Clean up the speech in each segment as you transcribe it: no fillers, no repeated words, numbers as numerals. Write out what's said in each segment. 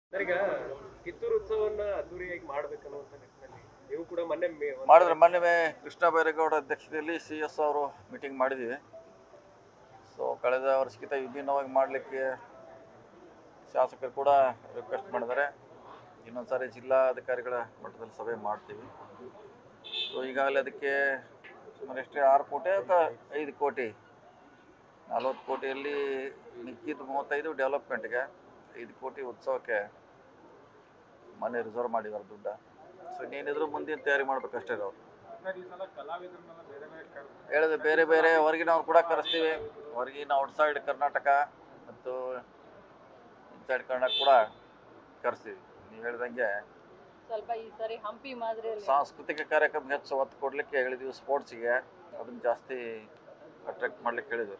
Sir ಈಗ ಕಿತ್ತೂರು ಉತ್ಸವವನ್ನ ಅದ್ದೂರಿಯಾಗಿ ಮಾಡ್ಬೇಕನ್ನುವಂತ ನಿಟ್ಟಿನಲ್ಲಿ ನೀವು ಕೂಡ ಮೊನ್ನೆ ಕೃಷ್ಣ ಬೈರೇಗೌಡ ಅಧ್ಯಕ್ಷತೆಯಲ್ಲಿ CS ಅವರು ಮೀಟಿಂಗ್ ಮಾಡಿದ್ವಿ. ಸೊ ಕಳೆದ ವರ್ಷಕ್ಕಿಂತ ವಿಭಿನ್ನವಾಗಿ ಮಾಡಲಿಕ್ಕೆ ಶಾಸಕರು ಕೂಡ ರಿಕ್ವೆಸ್ಟ್ ಮಾಡಿದ್ದಾರೆ. ಇನ್ನೊಂದ್ಸಾರಿ ಜಿಲ್ಲಾಧಿಕಾರಿಗಳ ಮಟ್ಟದಲ್ಲಿ ಸಭೆ ಮಾಡ್ತೀವಿ. ಸೊ ಈಗಾಗಲೇ ಅದಕ್ಕೆ ಸುಮಾರು ಎಷ್ಟು 6 ಕೋಟಿ ಅಥವಾ 5 ಕೋಟಿ 40 ಕೋಟಿಯಲ್ಲಿ ಮಿಕ್ಕಿದ್ದು 35 ಡೆವಲಪ್ಮೆಂಟ್ಗೆ, 5 ಕೋಟಿ ಉತ್ಸವಕ್ಕೆ ಮನೆ ರಿಸರ್ವ್ ಮಾಡಿದ್ದಾರೆ ದುಡ್ಡು. ಸೊ ಇನ್ನೇನಿದ್ರು ಮುಂದಿನ ತಯಾರಿ ಮಾಡ್ಬೇಕಷ್ಟೇ. ಅವರು ಹೇಳಿದ್ರೆ ಬೇರೆ ಬೇರೆ ಹೊರಗಿನವ್ರು ಕೂಡ ಕರೆಸ್ತೀವಿ. ಹೊರಗಿನ ಔಟ್ಸೈಡ್ ಕರ್ನಾಟಕ ಮತ್ತು ಇನ್ಸೈಡ್ ಕರ್ನಾಟಕ ಕೂಡ ಕರೆಸ್ತೀವಿ. ನೀವು ಹೇಳಿದಂಗೆ ಸ್ವಲ್ಪ ಈ ಸರಿ ಹಂಪಿ ಮಾದರಿಯಲ್ಲಿ ಸಾಂಸ್ಕೃತಿಕ ಕಾರ್ಯಕ್ರಮ ಹೆಚ್ಚು ಒತ್ತು ಕೊಡಲಿಕ್ಕೆ ಹೇಳಿದ್ವಿ. ಸ್ಪೋರ್ಟ್ಸಿಗೆ ಅದನ್ನು ಜಾಸ್ತಿ ಅಟ್ರಾಕ್ಟ್ ಮಾಡ್ಲಿಕ್ಕೆ ಹೇಳಿದ್ವಿ.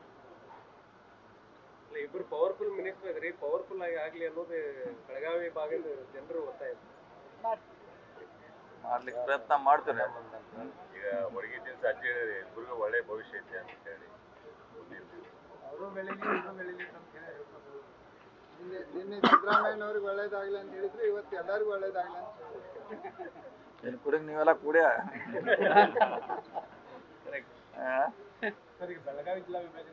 ಇಬ್ಬರು ಪವರ್ಫುಲ್ ಮಿನಿಸ್ಟರ್ ಇದ್ರಿ, ಪವರ್ಫುಲ್ ಆಗಿ ಆಗ್ಲಿ ಅನ್ನೋದು ಬೆಳಗಾವಿ ಭಾಗದ ಜನರು ಒತ್ತಾಯ ಮಾಡ್ಲಿಕ್ಕೆ ಪ್ರಯತ್ನ ಮಾಡ್ತಾರೆ. ಈಗ ಹೊರಗಿನ ಸಾಧ್ಯ ಹೇಳಿದ್ರೆ ಇಬ್ಬರಿಗೂ ಒಳ್ಳೆ ಭವಿಷ್ಯ ಐತೆ ಅಂತ ಹೇಳಿ ನಿನ್ನೆ ಸಿದ್ದರಾಮಯ್ಯನವ್ರಿಗೆ ಒಳ್ಳೇದಾಗ್ಲಿ ಅಂತ ಹೇಳಿದ್ರೆ ಇವತ್ತು ಎಲ್ಲರಿಗೂ ಒಳ್ಳೇದಾಗ್ಲಿ ಅಂತ ಏನು ಕುಡಿಗೆ ನೀವೆಲ್ಲ ಕುಡಿಯ ಬೆಳಗಾವಿ ಜಿಲ್ಲಾ ವಿಭಜನೆ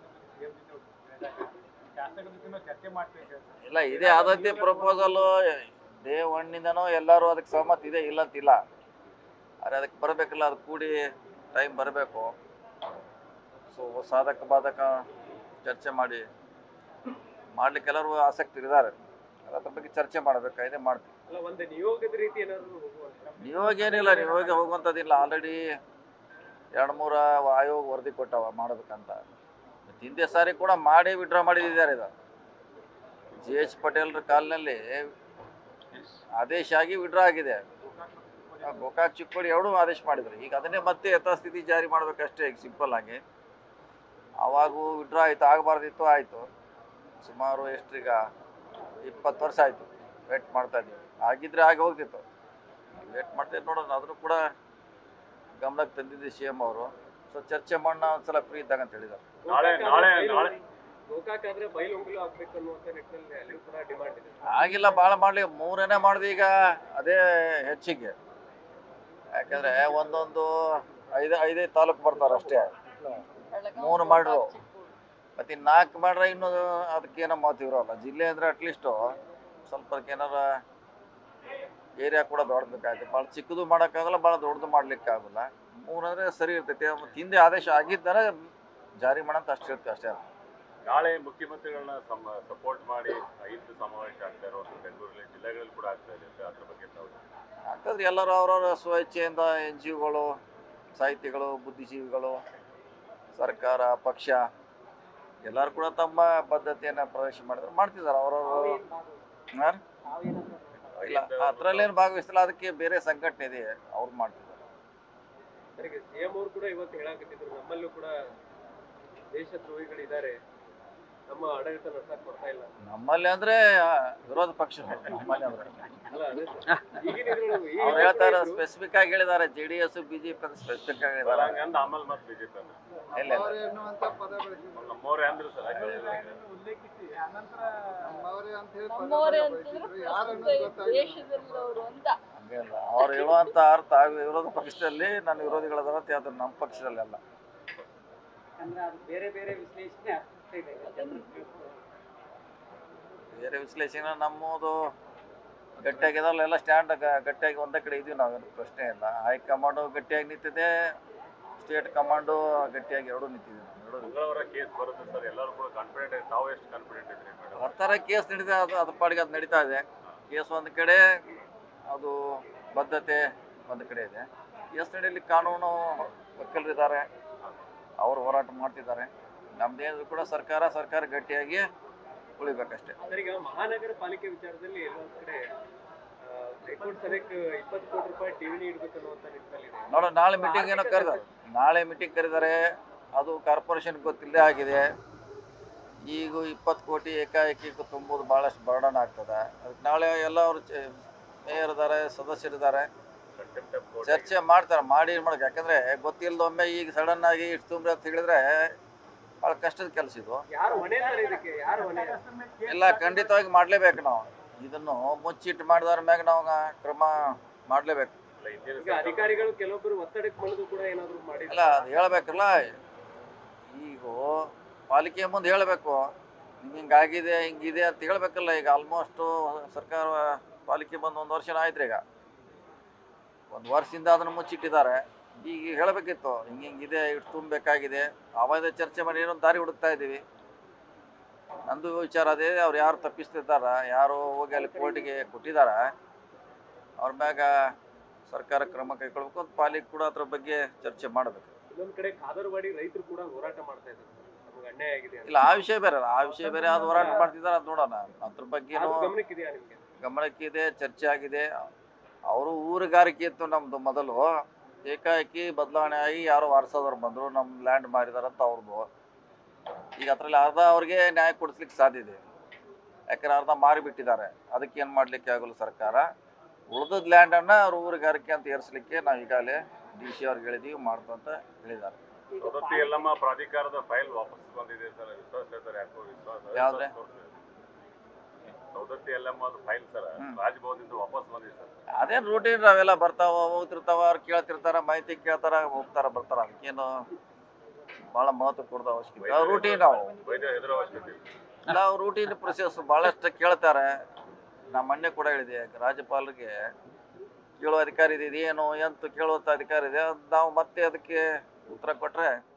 ಚರ್ಚೆ ಮಾಡ್ಬೇಕು. ಇಲ್ಲ, ಇದೇ ಆದತಿ ಪ್ರಪೋಸಲ್ ಡೇ ಒನ್ನಿಂದನೂ ಎಲ್ಲರೂ ಅದಕ್ಕೆ ಸಹಮತ ಇದೆ, ಇಲ್ಲ ಅಂತಿಲ್ಲ. ಆದರೆ ಅದಕ್ಕೆ ಬರಬೇಕಲ್ಲ, ಅದು ಕೂಡಿ ಟೈಮ್ ಬರಬೇಕು. ಸೊ ಸಾಧಕ ಬಾಧಕ ಚರ್ಚೆ ಮಾಡ್ಲಿಕ್ಕೆ ಎಲ್ಲರೂ ಆಸಕ್ತಿ ಇದ್ದಾರೆ. ಅದ್ರ ಬಗ್ಗೆ ಚರ್ಚೆ ಮಾಡಬೇಕಾಗಿದೆ, ಮಾಡ್ತೀವಿ. ಒಂದು ನಿಯೋಗದ ರೀತಿ ಏನಾದ್ರು ನಿಯೋಗ ಏನಿಲ್ಲ, ನಿಯೋಗ ಹೋಗುವಂಥದ್ದಿಲ್ಲ. ಆಲ್ರೆಡಿ 2-3 ಆಯೋಗ ವರದಿ ಕೊಟ್ಟವ ಮಾಡಬೇಕಂತ. ಹಿಂದೆ ಸಾರಿ ಕೂಡ ಮಾಡಿ ವಿಡ್ರಾ ಮಾಡಿದ್ದಾರೆ. ಇದು GH ಪಟೇಲ್ರ ಕಾಲಿನಲ್ಲಿ ಆದೇಶ ಆಗಿ ವಿಡ್ರಾ ಆಗಿದೆ. ಗೋಕಾಕ್ ಚಿಕ್ಕೋಡಿ ಎರಡೂ ಆದೇಶ ಮಾಡಿದ್ರು. ಈಗ ಅದನ್ನೇ ಮತ್ತೆ ಯಥಾಸ್ಥಿತಿ ಜಾರಿ ಮಾಡಬೇಕಷ್ಟೇ, ಈಗ ಸಿಂಪಲ್ ಆಗಿ. ಅವಾಗೂ ವಿಡ್ರಾ ಆಯಿತು, ಆಗಬಾರ್ದಿತ್ತು, ಆಯಿತು. ಸುಮಾರು ಎಷ್ಟ್ರೀಗ 20 ವರ್ಷ ಆಯಿತು ವೇಟ್ ಮಾಡ್ತಾ ಇದ್ದೀವಿ. ಆಗಿದ್ರೆ ಆಗಿ ಹೋಗ್ತಿತ್ತು, ವೇಟ್ ಮಾಡ್ತಿದ್ದು ನೋಡೋಣ. ಅದನ್ನು ಕೂಡ ಗಮನಕ್ಕೆ ತಂದಿದ್ದು CM ಅವರು. ಸೊ ಚರ್ಚೆ ಮಾಡೋಣ ಒಂದ್ಸಲ ಫ್ರೀ ಇದ್ದಾಗ ಅಂತ ಹೇಳಿದ್ದಾರೆ. ಗೋಕಾಕ್ ಆದ್ರೆ ಬೈಲೊಂಗಲು ಆಗ್ಬೇಕು ಅನ್ನುವಂತ ನಿಟ್ಟಿನಲ್ಲಿ ಅಲ್ಲಿ ಕೂಡ ಡಿಮಾಂಡ್ ಇದೆ. ಆಗಿಲ್ಲ, ಭಾಳ ಮಾಡಲಿ 3ನೇ ಮಾಡಿದ್ವಿ. ಈಗ ಅದೇ ಹೆಚ್ಚಿಗೆ, ಯಾಕಂದ್ರೆ ಒಂದೊಂದು 5 ತಾಲೂಕು ಬರ್ತಾರೆ ಅಷ್ಟೇ. 3 ಮಾಡ್ರು, ಮತ್ತೆ 4 ಮಾಡ್ರೆ ಇನ್ನೂ ಅದಕ್ಕೇನೋ ಮಾತು ಇರೋಲ್ಲ. ಜಿಲ್ಲೆ ಅಂದರೆ ಅಟ್ಲೀಸ್ಟು ಸ್ವಲ್ಪ ಏನಾರ ಏರಿಯಾ ಕೂಡ ದೊಡ್ಡಬೇಕಾಗುತ್ತೆ. ಭಾಳ ಚಿಕ್ಕದು ಮಾಡೋಕ್ಕಾಗಲ್ಲ, ಭಾಳ ದೊಡ್ಡದು ಮಾಡ್ಲಿಕ್ಕೆ ಆಗೋಲ್ಲ. 3 ಅಂದರೆ ಸರಿ ಇರ್ತೈತಿ. ಮತ್ತು ಹಿಂದೆ ಆದೇಶ ಆಗಿದ್ದರೆ ಜಾರಿ ಮಾಡೋಂತ ಅಷ್ಟು ಇರುತ್ತೆ ಅಷ್ಟೇ. ನಾಳೆ ಮುಖ್ಯಮಂತ್ರಿಗಳನ್ನ ಸಪೋರ್ಟ್ ಮಾಡಿ 5 ಸಮಾವೇಶ ಆಗ್ತಾ ಇರೋದು ಬೆಂಗಳೂರಲ್ಲಿ, ಜಿಲ್ಲೆಗಳಲ್ಲಿ ಕೂಡ ಆಗ್ತಾ ಇದೆ. ಅದ್ರ ಬಗ್ಗೆ ಆಗ್ತದ್ರಿ. ಎಲ್ಲರೂ ಅವ್ರವ್ರ ಸ್ವಇಚ್ಛೆಯಿಂದ NGOಗಳು, ಸಾಹಿತಿಗಳು, ಬುದ್ಧಿಜೀವಿಗಳು, ಸರ್ಕಾರ, ಪಕ್ಷ ಎಲ್ಲರೂ ಕೂಡ ತಮ್ಮ ಬದ್ಧತೆಯನ್ನು ಪ್ರದರ್ಶನ ಮಾಡ್ತಿದ್ದಾರೆ. ಅವರವರು ಇಲ್ಲ, ಅದರಲ್ಲೇನು ಭಾಗವಹಿಸಲ್ಲ. ಅದಕ್ಕೆ ಬೇರೆ ಸಂಘಟನೆ ಇದೆ, ಅವ್ರು ಮಾಡ್ತಿದ್ದಾರೆ. CM ಅವರು ಕೂಡ ಇವತ್ತು ಹೇಳಾಕತ್ತಿದ್ರು, ನಮ್ಮಲ್ಲೂ ಕೂಡ ದೇಶದ್ರೋಹಿಗಳಿದ್ದಾರೆ, ನಮ್ಮ ಆಡಳಿತ ನಡ್ಸಕ್ ಬರ್ತಾ ಇಲ್ಲ. ನಮ್ಮಲ್ಲಿ ಅಂದ್ರೆ ವಿರೋಧ ಪಕ್ಷ. ನಮ್ಮಲ್ಲಿ ಅಂದ್ರೆ ಅವ್ರು ಹೇಳ್ತಾರೆ, ಸ್ಪೆಸಿಫಿಕ್ ಆಗಿ ಹೇಳಿದ್ದಾರೆ. JDS BJP ಅಂತ ಸ್ಪೆಸಿಫಿಕ್ ಆಗಿ ಹೇಳಿದ್ದಾರೆ. ಆಮೇಲೆ ಮತ್ತೆ BJP ಇಲ್ಲ ಎನ್ನುವಂತ ಪದ ಬಳಸಿ ನಮ್ಮವ್ರೆ ಅಂದ್ರು ಸರ್. ಉಲ್ಲೇಖಿಸಿ ಅನಂತರ ನಮ್ಮವರೇ ಅಂತ ಹೇಳಿ ನಮ್ಮವರೇ ಅಂತಂದ್ರೆ ದೇಶದಲ್ಲವರು ಅಂತ ಹಂಗಲ್ಲ. ಅವ್ರು ಹೇಳುವಂತ ಅರ್ಥ ವಿರೋಧ ಪಕ್ಷದಲ್ಲಿ ನನ್ನ ವಿರೋಧಿಗಳದಾರ, ಅದು ನಮ್ಮ ಪಕ್ಷದಲ್ಲಿ ಅಲ್ಲ. ಬೇರೆ ಬೇರೆ ವಿಶ್ಲೇಷಣೆ ಬೇರೆ ವಿಶ್ಲೇಷಣೆ ನಮ್ಮದು ಗಟ್ಟಿಯಾಗಿದಾರಲ್ಲ, ಎಲ್ಲ ಸ್ಟ್ಯಾಂಡ್ ಗಟ್ಟಿಯಾಗಿ ಒಂದೇ ಕಡೆ ಇದೀವಿ ನಾವು, ಪ್ರಶ್ನೆ ಇಲ್ಲ. ಹೈಕಮಾಂಡು ಗಟ್ಟಿಯಾಗಿ ನಿಂತಿದೆ, ಸ್ಟೇಟ್ ಕಮಾಂಡು ಗಟ್ಟಿಯಾಗಿ ಎರಡೂ ನಿಂತಿದೆ. ಕೇಸ್ ಬರುತ್ತೆ ಸರ್, ಎಲ್ಲರೂ ಕೂಡ ಕಾನ್ಫಿಡೆಂಟ್. ತಾವು ಎಷ್ಟು ಕಾನ್ಫಿಡೆಂಟ್ ಇದ್ರಿ ಮೇಡಮ್? ಬರ್ತಾರೆ, ಕೇಸ್ ನಡೀತಾ, ಅದ್ರ ಪಾಡಿಗೆ ಅದು ನಡೀತಾ ಇದೆ. ಕೇಸ್ ಒಂದು ಕಡೆ, ಅದು ಬದ್ಧತೆ ಒಂದು ಕಡೆ ಇದೆ. ಕೇಸ್ ನಡೆಯಲಿಕ್ಕೆ ಕಾನೂನು ವಕೀಲರಿದ್ದಾರೆ, ಅವರು ಹೋರಾಟ ಮಾಡ್ತಿದ್ದಾರೆ. ನಮ್ದೇನಿದ್ರು ಕೂಡ ಸರ್ಕಾರ ಗಟ್ಟಿಯಾಗಿ ಉಳಿಬೇಕಷ್ಟೇ. ಈಗ ಮಹಾನಗರ ಪಾಲಿಕೆ ವಿಚಾರದಲ್ಲಿ ಎಲ್ಲೊಂದ್ ಕಡೆ ಹೈಕೋರ್ಟ್ ಸಭೆಗೆ 20 ಕೋಟಿ ರೂಪಾಯಿ ಠೇವಣಿ ಇಡಬೇಕು ಅನ್ನುವಂತ ನಿಟ್ಟಿನಲ್ಲಿ ನೋಡೋಣ. ನಾಳೆ ಮೀಟಿಂಗ್ ಏನೋ ಕರೆದಾರೆ, ನಾಳೆ ಮೀಟಿಂಗ್ ಕರೆದಾರೆ. ಅದು ಕಾರ್ಪೊರೇಷನ್ ಗೊತ್ತಿಲ್ಲದೆ ಆಗಿದೆ. ಈಗ 20 ಕೋಟಿ ಏಕಾಏಕಿ ತುಂಬೋದು ಭಾಳಷ್ಟು ಬರ್ಡನ್ ಆಗ್ತದೆ. ಅದಕ್ಕೆ ನಾಳೆ ಎಲ್ಲ ಅವರು ಮೇಯರ್ ಇದ್ದಾರೆ, ಸದಸ್ಯರಿದ್ದಾರೆ, ಚರ್ಚೆ ಮಾಡ್ತಾರೆ. ಮಾಡಿ ಮಾಡೋಕೆ, ಯಾಕಂದರೆ ಗೊತ್ತಿಲ್ಲದೊಮ್ಮೆ ಈಗ ಸಡನ್ ಆಗಿ ಇಷ್ಟು ತುಂಬ್ರಿ ಅಂತ ಹೇಳಿದ್ರೆ ಭಾಳ ಕಷ್ಟದ ಕೆಲಸ ಇದು. ಯಾರು ಹೊಣೆ ಇದಕ್ಕೆ? ಯಾರು ಹೊಣೆ? ಇಲ್ಲ, ಖಂಡಿತವಾಗಿ ಮಾಡಲೇಬೇಕು ನಾವು. ಇದನ್ನು ಮುಚ್ಚಿಟ್ಟು ಮಾಡಿದವ್ರ ಮ್ಯಾಗ ನಾವು ಕ್ರಮ ಮಾಡಲೇಬೇಕು. ಅಲ್ಲ, ಹಿಂದಿನ ಈಗ ಅಧಿಕಾರಿಗಳು ಕೆಲವೊಬ್ಬರು ಒತ್ತಡಕ್ಕೆ ಬಂದು ಕೂಡ ಏನಾದ್ರು ಇಲ್ಲ ಮಾಡಿಲ್ಲ. ಅದು ಹೇಳ್ಬೇಕಲ್ಲ, ಈಗ ಪಾಲಿಕೆ ಮುಂದೆ ಹೇಳಬೇಕು ಹಿಂಗಾಗಿದೆ ಹಿಂಗಿದೆ ಅಂತ ಹೇಳ್ಬೇಕಲ್ಲ. ಈಗ ಆಲ್ಮೋಸ್ಟು ಸರ್ಕಾರ ಪಾಲಿಕೆ ಬಂದು 1 ವರ್ಷ ಆಯ್ತು. ಈಗ 1 ವರ್ಷದಿಂದ ಅದನ್ನು ಮುಚ್ಚಿಟ್ಟಿದ್ದಾರೆ. ಈಗ ಹೇಳಬೇಕಿತ್ತು ಹಿಂಗಿದೆ, ಇಷ್ಟು ತುಂಬಬೇಕಾಗಿದೆ. ಅವಾದ ಚರ್ಚೆ ಮಾಡಿ ಏನೋ ದಾರಿ ಹುಡುಕ್ತಾ ಇದ್ದೀವಿ. ನಂದು ವಿಚಾರ ಅದೇ, ಅವ್ರು ಯಾರು ತಪ್ಪಿಸ್ತಿದ್ದಾರ, ಯಾರು ಹೋಗಿ ಅಲ್ಲಿ ಕೋರ್ಟಿಗೆ ಕೊಟ್ಟಿದ್ದಾರೆ, ಅವ್ರ ಮ್ಯಾಗ ಸರ್ಕಾರ ಕ್ರಮ ಕೈಗೊಳ್ಬೇಕು ಅಂತ ಪಾಲಿಕೆ ಕೂಡ ಅದ್ರ ಬಗ್ಗೆ ಚರ್ಚೆ ಮಾಡಬೇಕು. ಇನ್ನೊಂದ್ ಕಡೆ ಕಾದರ್ವಾಡಿ ರೈತರು ಕೂಡ ಹೋರಾಟ ಮಾಡ್ತಾ ಇದ್ದಾರೆ, ನಮ್ಗೆ ಅನ್ಯಾಯ ಆಗಿದೆ ಅಂತ. ಇಲ್ಲ, ಆ ವಿಷಯ ಬೇರೆ ಅಲ್ಲ, ಆ ವಿಷಯ ಬೇರೆ. ಅದು ಹೋರಾಟ ಮಾಡ್ತಿದ್ದಾರೆ, ಅದು ನೋಡೋಣ. ಅದ್ರ ಬಗ್ಗೆನೂ ಅದು ಗಮನಕ್ಕಿದೆಯಾ ನಿಮ್ಗೆ? ಗಮನಕ್ಕಿದೆ, ಚರ್ಚೆ ಆಗಿದೆ. ಅವರು ಊರುಗಾರಿಕೆ ಇತ್ತು ನಮ್ಮದು ಮೊದಲು, ಏಕಾಏಕಿ ಬದಲಾವಣೆ ಆಗಿ ಯಾರೋ ವಾರಸೋದವ್ರು ಬಂದರು, ನಮ್ಮ ಲ್ಯಾಂಡ್ ಮಾರಿದಾರಂತ ಅವ್ರದ್ದು. ಈಗ ಅದರಲ್ಲಿ ಅರ್ಧ ಅವ್ರಿಗೆ ನ್ಯಾಯ ಕೊಡಿಸ್ಲಿಕ್ಕೆ ಸಾಧ್ಯ ಇದೆ, ಯಾಕಂದ್ರೆ ಅರ್ಧ ಮಾರಿಬಿಟ್ಟಿದ್ದಾರೆ. ಅದಕ್ಕೆ ಏನು ಮಾಡಲಿಕ್ಕೆ ಆಗಲ್ಲ ಸರ್ಕಾರ. ಉಳಿದದ ಲ್ಯಾಂಡನ್ನು ಅವ್ರ ಊರುಗಾರಿಕೆ ಅಂತ ಏರಿಸಲಿಕ್ಕೆ ನಾವು ಈಗಾಗಲೇ DC ಅವ್ರಿಗೆ ಹೇಳಿದ್ದೀವಿ, ಮಾಡ್ತಂತ ಹೇಳಿದ್ದಾರೆ. ಸವದತ್ತಿ ಯಲ್ಲಮ್ಮ ಪ್ರಾಧಿಕಾರದ ಫೈಲ್ ವಾಪಸ್ ಬಂದಿದೆ ಸರ್, ವಿಶ್ವಾಸ ಹೇಳ್ತಾರೆ. ಯಾಕೋ ವಿಶ್ವಾಸ ಯಾವ್ದ್ರೆ? ಸವದತ್ತಿ ಯಲ್ಲಮ್ಮ ಫೈಲ್ ಸರ್ ರಾಜಭವನದಿಂದ ವಾಪಸ್ ಬಂದಿದೆ ಸರ್. ಅದೇನು ರೂಟೀನ್, ಅವೆಲ್ಲ ಬರ್ತಾವ ಹೋಗ್ತಿರ್ತಾವ, ಅವ್ರು ಕೇಳ್ತಿರ್ತಾರ, ಮಾಹಿತಿ ಕೇಳ್ತಾರ, ಹೋಗ್ತಾರ ಬರ್ತಾರ. ಅದಕ್ಕೇನು ಭಾಳ ಮಹತ್ವ ಕೊಡೋದು ಅವಶ್ಯಕತೆ. ರೂಟೀನ್ ನಾವು ವೈದ್ಯ ಎದುರು ಅವಶ್ಯಕತೆ ಇಲ್ಲ, ರೂಟೀನ್ ಪ್ರೊಸೆಸ್ ಭಾಳಷ್ಟು ಕೇಳ್ತಾರೆ. ನಾ ಮೊನ್ನೆ ಕೂಡ ಹೇಳಿದೆ, ರಾಜ್ಯಪಾಲರಿಗೆ ಕೇಳೋ ಅಧಿಕಾರ ಇದೆ, ಇದೇನು ಅಂತ ಕೇಳುವಂಥ ಅಧಿಕಾರ ಇದೆ. ನಾವು ಮತ್ತೆ ಅದಕ್ಕೆ ಉತ್ತರ ಕೊಟ್ಟರೆ